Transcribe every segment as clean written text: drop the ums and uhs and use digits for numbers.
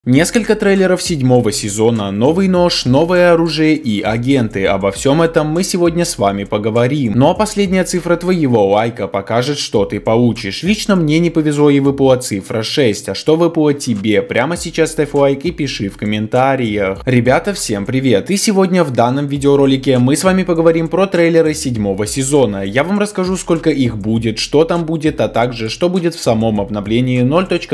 Несколько трейлеров седьмого сезона, новый нож, новое оружие и агенты. Обо всем этом мы сегодня с вами поговорим. Ну а последняя цифра твоего лайка покажет, что ты получишь. Лично мне не повезло и выпала цифра 6. А что выпало тебе? Прямо сейчас ставь лайк и пиши в комментариях. Ребята, всем привет! И сегодня в данном видеоролике мы с вами поговорим про трейлеры седьмого сезона. Я вам расскажу, сколько их будет, что там будет, а также что будет в самом обновлении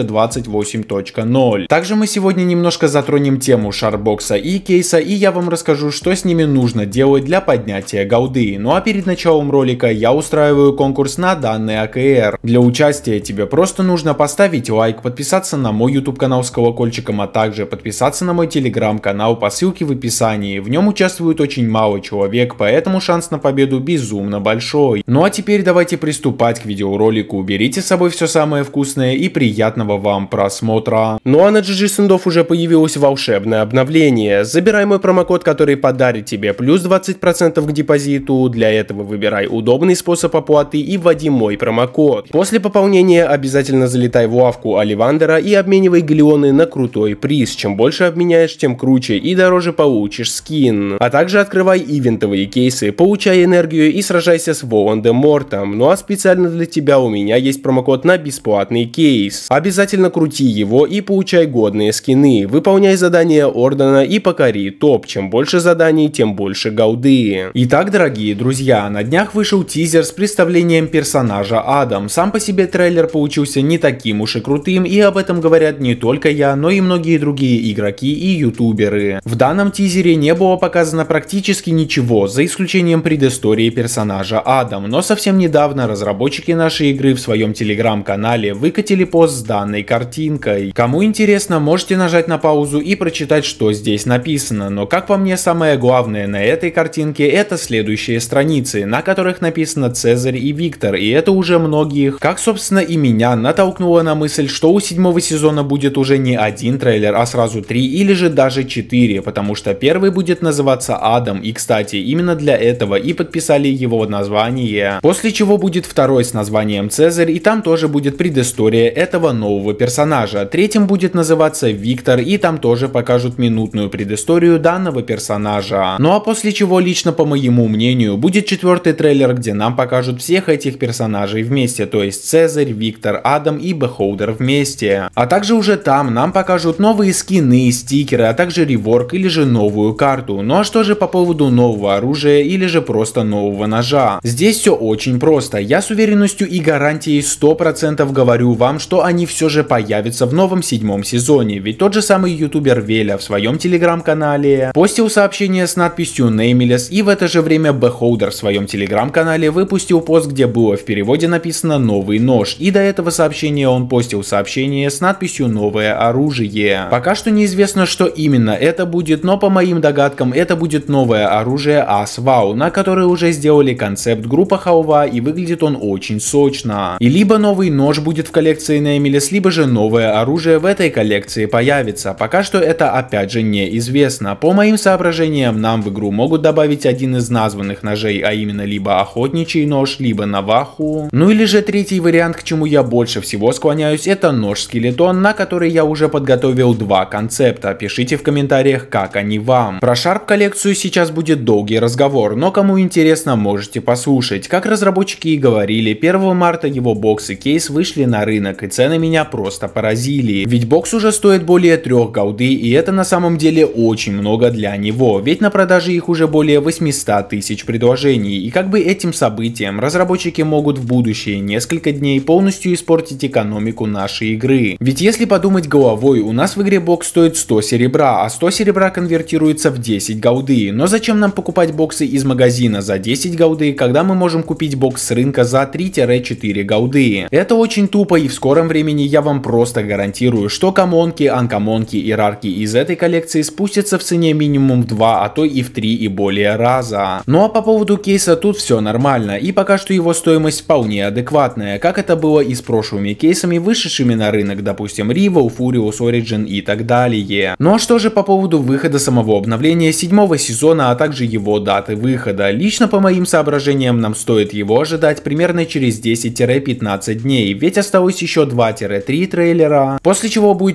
0.28.0. Также мы сегодня немножко затронем тему шарбокса и кейса, и я вам расскажу, что с ними нужно делать для поднятия голды. Ну а перед началом ролика я устраиваю конкурс на данный АКР. Для участия тебе просто нужно поставить лайк, подписаться на мой YouTube канал с колокольчиком, а также подписаться на мой телеграм-канал по ссылке в описании. В нем участвует очень мало человек, поэтому шанс на победу безумно большой. Ну а теперь давайте приступать к видеоролику. Берите с собой все самое вкусное и приятного вам просмотра. Ну а на GG уже появилось волшебное обновление. Забирай мой промокод, который подарит тебе плюс 20% к депозиту. Для этого выбирай удобный способ оплаты и вводи мой промокод. После пополнения обязательно залетай в лавку Оливандера и обменивай галеоны на крутой приз. Чем больше обменяешь, тем круче и дороже получишь скин. А также открывай ивентовые кейсы, получай энергию и сражайся с Волан-де-Мортом. Ну а специально для тебя у меня есть промокод на бесплатный кейс. Обязательно крути его и получай годные скины, выполняй задания Ордена и покори топ. Чем больше заданий, тем больше голды. Итак, дорогие друзья, на днях вышел тизер с представлением персонажа Адам. Сам по себе трейлер получился не таким уж и крутым, и об этом говорят не только я, но и многие другие игроки и ютуберы. В данном тизере не было показано практически ничего, за исключением предыстории персонажа Адам, но совсем недавно разработчики нашей игры в своем телеграм-канале выкатили пост с данной картинкой. Кому интересно, можете нажать на паузу и прочитать, что здесь написано, но как по мне, самое главное на этой картинке это следующие страницы, на которых написано Цезарь и Виктор, и это уже многих, как собственно и меня, натолкнуло на мысль, что у седьмого сезона будет уже не один трейлер, а сразу 3 или же даже 4, потому что первый будет называться Адам, и кстати, именно для этого и подписали его название, после чего будет второй с названием Цезарь, и там тоже будет предыстория этого нового персонажа, третьим будет называться Виктор, и там тоже покажут минутную предысторию данного персонажа. Ну а после чего, лично по моему мнению, будет четвертый трейлер, где нам покажут всех этих персонажей вместе, то есть Цезарь, Виктор, Адам и Бехолдер вместе. А также уже там нам покажут новые скины, стикеры, а также реворк или же новую карту. Ну а что же по поводу нового оружия или же просто нового ножа? Здесь все очень просто. Я с уверенностью и гарантией 100% говорю вам, что они все же появятся в новом седьмом сезоне. Ведь тот же самый ютубер Веля в своем телеграм-канале постил сообщение с надписью Nameless, и в это же время Beholder в своем телеграм-канале выпустил пост, где было в переводе написано «Новый нож», и до этого сообщения он постил сообщение с надписью «Новое оружие». Пока что неизвестно, что именно это будет, но по моим догадкам это будет новое оружие Aswau, на которое уже сделали концепт группа Халва, и выглядит он очень сочно. И либо новый нож будет в коллекции Nameless, либо же новое оружие в этой коллекции появится. Пока что это опять же неизвестно. По моим соображениям, нам в игру могут добавить один из названных ножей, а именно либо охотничий нож, либо наваху. Ну или же третий вариант, к чему я больше всего склоняюсь, это нож-скелетон, на который я уже подготовил два концепта. Пишите в комментариях, как они вам. Про Шарп коллекцию сейчас будет долгий разговор, но кому интересно, можете послушать. Как разработчики и говорили, 1 марта его бокс и кейс вышли на рынок, и цены меня просто поразили. Ведь бокс уже стоит более 3 голды, и это на самом деле очень много для него, ведь на продаже их уже более 800 тысяч предложений, и как бы этим событием разработчики могут в будущее несколько дней полностью испортить экономику нашей игры. Ведь если подумать головой, у нас в игре бокс стоит 100 серебра, а 100 серебра конвертируется в 10 голды, но зачем нам покупать боксы из магазина за 10 голды, когда мы можем купить бокс с рынка за 3-4 голды? Это очень тупо, и в скором времени я вам просто гарантирую, что комонки, анкомонки и рарки из этой коллекции спустятся в цене минимум в 2, а то и в 3 и более раза. Ну а по поводу кейса тут все нормально, и пока что его стоимость вполне адекватная, как это было и с прошлыми кейсами, вышедшими на рынок, допустим, Rival, Furious, Origin и так далее. Ну а что же по поводу выхода самого обновления седьмого сезона, а также его даты выхода? Лично по моим соображениям нам стоит его ожидать примерно через 10-15 дней, ведь осталось еще 2-3 трейлера, после чего будет обзор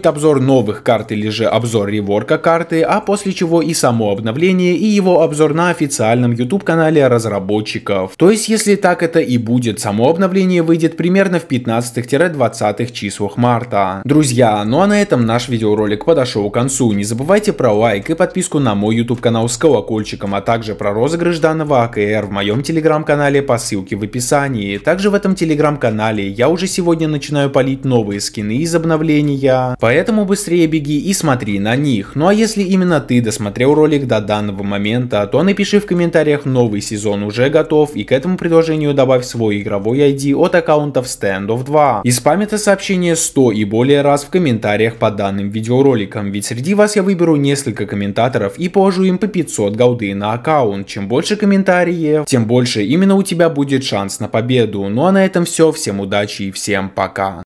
новых карт или же обзор реворка карты, а после чего и само обновление и его обзор на официальном YouTube канале разработчиков. То есть если так это и будет, само обновление выйдет примерно в 15-20 числах марта. Друзья, ну а на этом наш видеоролик подошел к концу. Не забывайте про лайк и подписку на мой YouTube канал с колокольчиком, а также про розыгрыш данного АКР в моем телеграм-канале по ссылке в описании. Также в этом телеграм-канале я уже сегодня начинаю палить новые скины из обновления, поэтому быстрее беги и смотри на них. Ну а если именно ты досмотрел ролик до данного момента, то напиши в комментариях: новый сезон уже готов, и к этому предложению добавь свой игровой ID от аккаунтов Standoff 2. И спам это сообщение 100 и более раз в комментариях под данным видеороликом, ведь среди вас я выберу несколько комментаторов и положу им по 500 голды на аккаунт. Чем больше комментариев, тем больше именно у тебя будет шанс на победу. Ну а на этом все, всем удачи и всем пока.